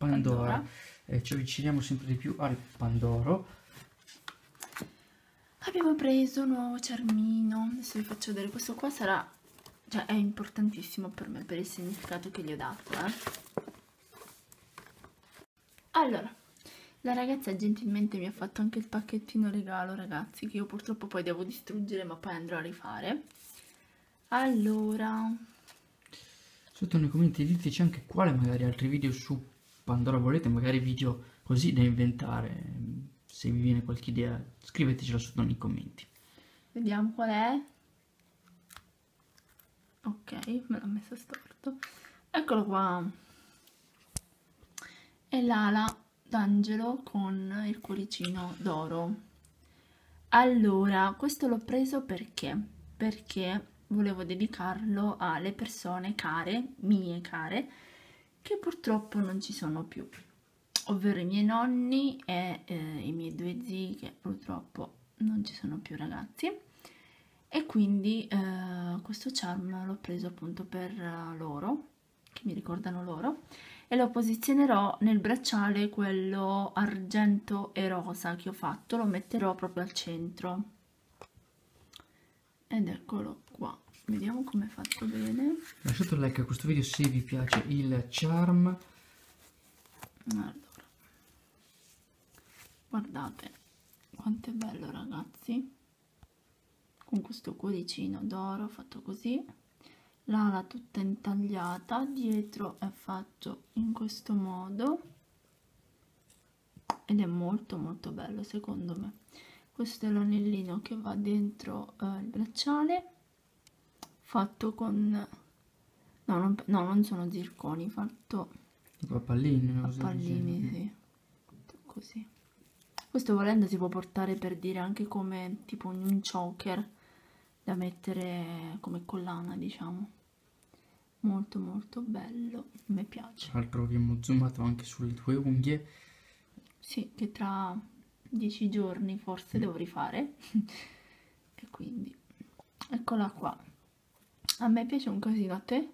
Pandora. Ci avviciniamo sempre di più al Pandoro. Abbiamo preso un nuovo charmino, adesso vi faccio vedere, questo qua sarà, cioè è importantissimo per me per il significato che gli ho dato, Allora, la ragazza gentilmente mi ha fatto anche il pacchettino regalo, ragazzi, che io purtroppo poi devo distruggere, ma poi andrò a rifare. Allora, Sotto nei commenti diteci anche quale magari altri video su Pandora volete, magari video così da inventare. Se vi viene qualche idea scrivetecela sotto nei commenti. vediamo qual è. Ok, me l'ha messo storto. Eccolo qua. È l'ala d'angelo con il cuoricino d'oro. Allora, questo l'ho preso perché volevo dedicarlo alle persone care, mie care, che purtroppo non ci sono più, ovvero i miei nonni e i miei due zii che purtroppo non ci sono più, ragazzi, e quindi questo charm l'ho preso appunto per loro, che mi ricordano loro, e lo posizionerò nel bracciale, quello argento e rosa che ho fatto, lo metterò proprio al centro, ed eccolo qua. Vediamo come è fatto bene. Lasciate un like a questo video se vi piace il charm. Allora, guardate quanto è bello, ragazzi, con questo cuoricino d'oro fatto così, l'ala tutta intagliata, dietro è fatto in questo modo ed è molto molto bello secondo me. Questo è l'anellino che va dentro il bracciale, fatto con non sono zirconi, fatto A palline, a pallini, sì, così. Questo volendo si può portare, per dire, anche come tipo un choker da mettere come collana, diciamo. Molto molto bello, mi piace. Tra l'altro abbiamo zoomato anche sulle tue unghie. Sì, che tra 10 giorni forse devo rifare. E quindi eccola qua. A me piace un casino, a te?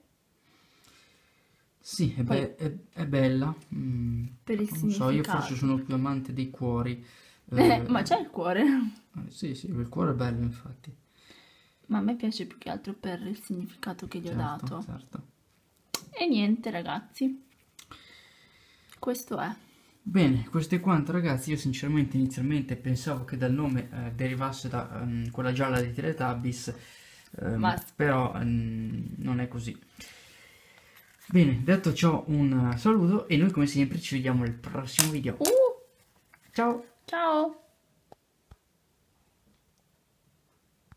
Sì, è bella. Per il Non so, io significato. forse sono più amante dei cuori. Ma c'è il cuore? Sì, il cuore è bello, infatti. Ma a me piace più che altro per il significato che gli ho dato. Certo. E niente, ragazzi, questo è. Bene, questo è quanto, ragazzi. Io sinceramente inizialmente pensavo che dal nome derivasse da quella gialla di Teletubbies, però non è così. Bene, detto ciò, un saluto e noi come sempre ci vediamo nel prossimo video. Ciao! Ciao!